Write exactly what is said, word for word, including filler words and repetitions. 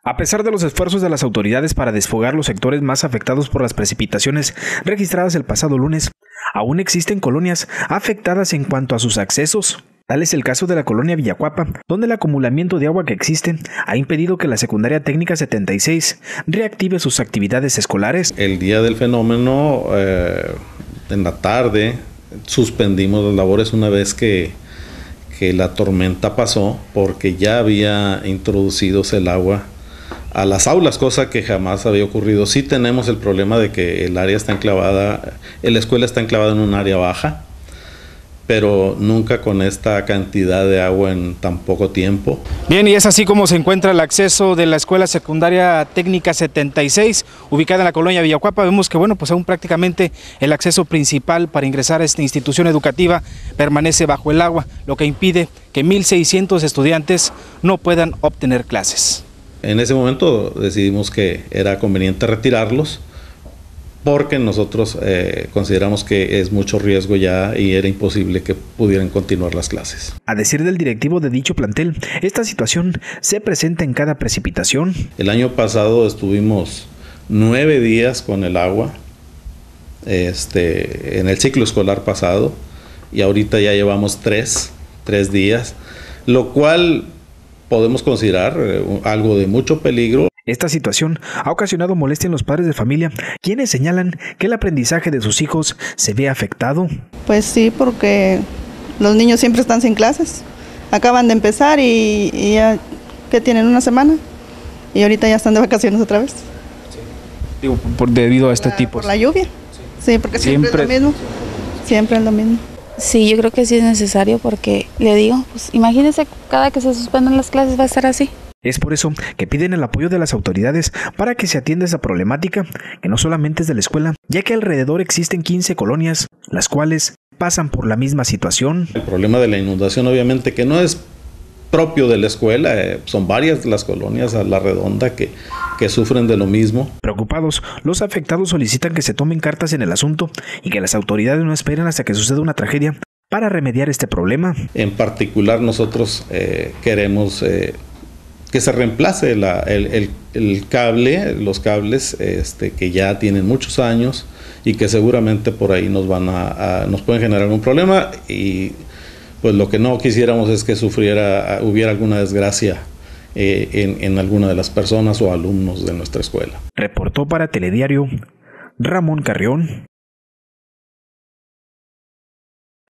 A pesar de los esfuerzos de las autoridades para desfogar los sectores más afectados por las precipitaciones registradas el pasado lunes, aún existen colonias afectadas en cuanto a sus accesos. Tal es el caso de la colonia Villacuapa, donde el acumulamiento de agua que existe ha impedido que la Secundaria Técnica setenta y seis reactive sus actividades escolares. El día del fenómeno, eh, en la tarde, suspendimos las labores una vez que, que la tormenta pasó, porque ya había introducido el agua a las aulas, cosa que jamás había ocurrido. Sí tenemos el problema de que el área está enclavada, la escuela está enclavada en un área baja, pero nunca con esta cantidad de agua en tan poco tiempo. Bien, y es así como se encuentra el acceso de la Escuela Secundaria Técnica setenta y seis, ubicada en la colonia Villacuapa. Vemos que, bueno, pues aún prácticamente el acceso principal para ingresar a esta institución educativa permanece bajo el agua, lo que impide que mil seiscientos estudiantes no puedan obtener clases. En ese momento decidimos que era conveniente retirarlos, porque nosotros eh, consideramos que es mucho riesgo ya y era imposible que pudieran continuar las clases. A decir del directivo de dicho plantel, esta situación se presenta en cada precipitación. El año pasado estuvimos nueve días con el agua este, en el ciclo escolar pasado, y ahorita ya llevamos tres, tres días, lo cual podemos considerar eh, algo de mucho peligro. Esta situación ha ocasionado molestia en los padres de familia, quienes señalan que el aprendizaje de sus hijos se ve afectado. Pues sí, porque los niños siempre están sin clases. Acaban de empezar y, y ya que tienen una semana y ahorita ya están de vacaciones otra vez. Sí. Digo, por, debido a este por la, tipo. Por la lluvia. Sí, sí porque siempre, siempre es lo mismo. Siempre es lo mismo. Sí, yo creo que sí es necesario porque, le digo, pues imagínense, cada que se suspendan las clases va a estar así. Es por eso que piden el apoyo de las autoridades para que se atienda esa problemática, que no solamente es de la escuela, ya que alrededor existen quince colonias, las cuales pasan por la misma situación. El problema de la inundación, obviamente, que no es propio de la escuela, eh, son varias las colonias a la redonda que, que sufren de lo mismo. Preocupados, los afectados solicitan que se tomen cartas en el asunto y que las autoridades no esperen hasta que suceda una tragedia para remediar este problema. En particular, nosotros eh, queremos eh, que se reemplace la, el, el, el cable, los cables este, que ya tienen muchos años y que seguramente por ahí nos van a, a nos pueden generar un problema, y pues lo que no quisiéramos es que sufriera, hubiera alguna desgracia eh, en, en alguna de las personas o alumnos de nuestra escuela. Reportó para Telediario Ramón Carrión.